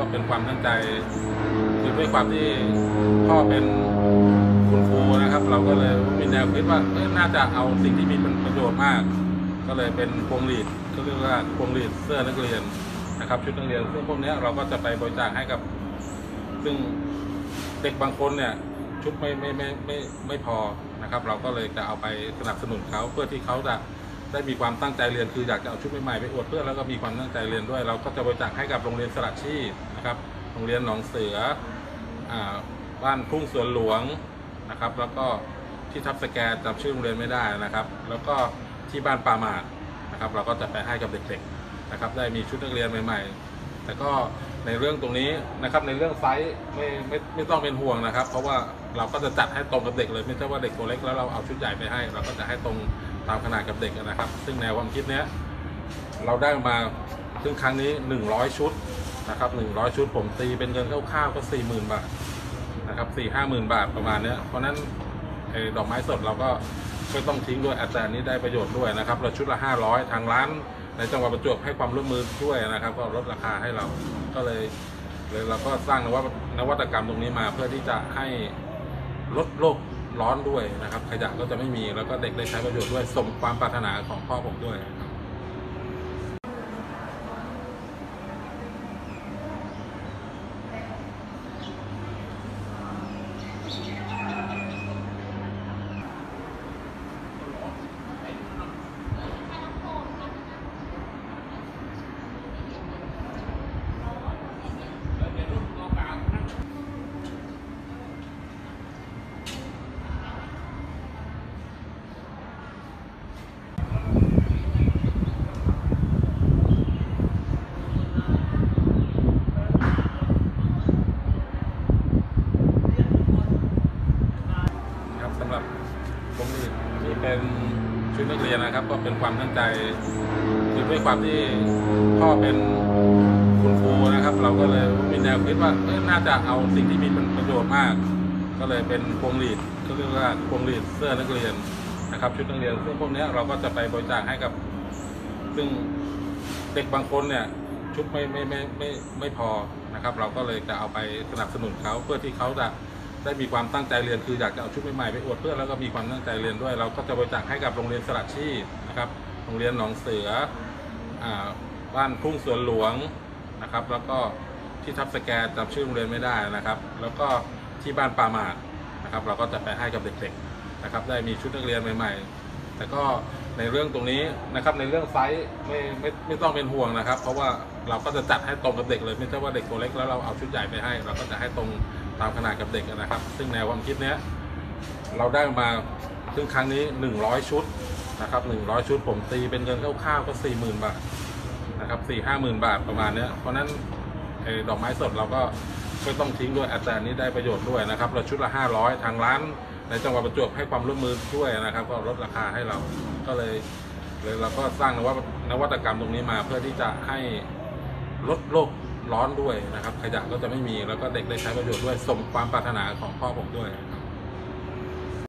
เป็นความตั้งใจคือด้วยความที่พ่อเป็นคุณครูนะครับเราก็เลยมีแนวคิดว่าน่าจะเอาสิ่งที่มีประโยชน์มากก็เลยเป็นพวงหลีดก็เรียกว่าพวงหลีดเสื้อนักเรียนนะครับชุดนักเรียนซึ่งพวกนี้เราก็จะไปบริจาคให้กับซึ่งเด็กบางคนเนี่ยชุดไม่พอนะครับเราก็เลยจะเอาไปสนับสนุนเขาเพื่อที่เขาจะได้มีความตั้งใจเรียนคืออยากจะเอาชุดใหม่ๆไปอวดเพื่อนแล้วก็มีความตั้งใจเรียนด้วยเราก็จะบริจาคให้กับโรงเรียนสระชีนะครับโรงเรียนหนองเสือบ้านทุ่งสวนหลวงนะครับแล้วก็ที่ทับสแกจำชื่อโรงเรียนไม่ได้นะครับแล้วก็ที่บ้านป่าหมาดนะครับเราก็จะไปให้กับเด็กๆนะครับได้มีชุดนักเรียนใหม่ๆแต่ก็ในเรื่องตรงนี้นะครับในเรื่องไซส์ไม่ต้องเป็นห่วงนะครับเพราะว่าเราก็จะจัดให้ตรงกับเด็กเลยไม่ใช่ว่าเด็กตัวเล็กแล้วเราเอาชุดใหญ่ไปให้เราก็จะให้ตรงตามขนาดกับเด็กนะครับซึ่งแนวความคิดนี้เราได้มาซึ่งครั้งนี้100ชุดนะครับ100ชุดผมตีเป็นเงินคร่าวๆก็ 40,000 บาทนะครับ4-50,000 บาทประมาณนี้เพราะนั้นดอกไม้สดเราก็ไม่ต้องทิ้งด้วยแต่อันนี้ได้ประโยชน์ด้วยนะครับเราชุดละ500ทางร้านในจังหวัดประจวบให้ความร่วมมือด้วยนะครับก็ลดราคาให้เราก็เลยเราก็สร้างนวัตกรรมตรงนี้มาเพื่อที่จะให้ลดโลกร้อนด้วยนะครับขยะก็จะไม่มีแล้วก็เด็กได้ใช้ประโยชน์ด้วยสมความปรารถนาของพ่อผมด้วยสำหรับผมนี่เป็นชุดนักเรียนนะครับก็เป็นความตั้งใจคือด้วยความที่พ่อเป็นคุณครูนะครับเราก็เลยมีแนวคิดว่าน่าจะเอาสิ่งที่มีประโยชน์มากก็เลยเป็นพวงหลีดก็เรียกว่าพวงหลีดเสื้อนักเรียนนะครับชุดนักเรียนซึ่งพวกนี้เราก็จะไปบริจาคให้กับซึ่งเด็กบางคนเนี่ยชุดไม่พอนะครับเราก็เลยจะเอาไปสนับสนุนเขาเพื่อที่เขาจะได้มีความตั้งใจเรียนคืออยากจะเอาชุดใหม่ๆไปอวดเพื่อนแล้วก็มีความตั้งใจเรียนด้วยเราก็จะบริจาคให้กับโรงเรียนสระชีนะครับโรงเรียนหนองเสือบ้านทุ่งสวนหลวงนะครับแล้วก็ที่ทับสแกจำชื่อโรงเรียนไม่ได้นะครับแล้วก็ที่บ้านป่าหมาดนะครับเราก็จะไปให้กับเด็กๆนะครับได้มีชุดนักเรียนใหม่ๆแต่ก็ในเรื่องตรงนี้นะครับในเรื่องไซส์ไม่ต้องเป็นห่วงนะครับเพราะว่าเราก็จะจัดให้ตรงกับเด็กเลยไม่ใช่ว่าเด็กตัวเล็กแล้วเราเอาชุดใหญ่ไปให้เราก็จะให้ตรงตามขนาดกับเด็กนะครับซึ่งแนวความคิดนี้เราได้มาซึ่งครั้งนี้100ชุดนะครับ100ชุดผมตีเป็นเงินคร่าวๆก็ 40,000 บาทนะครับ4-50,000 บาทประมาณนี้เพราะนั้นดอกไม้สดเราก็ไม่ต้องทิ้งด้วยแต่อันนี้ได้ประโยชน์ด้วยนะครับเราชุดละ500ทางร้านในจังหวัดประจวบให้ความร่วมมือด้วยนะครับก็ลดราคาให้เราก็เลยเราก็สร้างนวัตกรรมตรงนี้มาเพื่อที่จะให้ลดโลกร้อนด้วยนะครับขยะก็จะไม่มีแล้วก็เด็กได้ใช้ประโยชน์ด้วยสมความปรารถนาของพ่อผมด้วย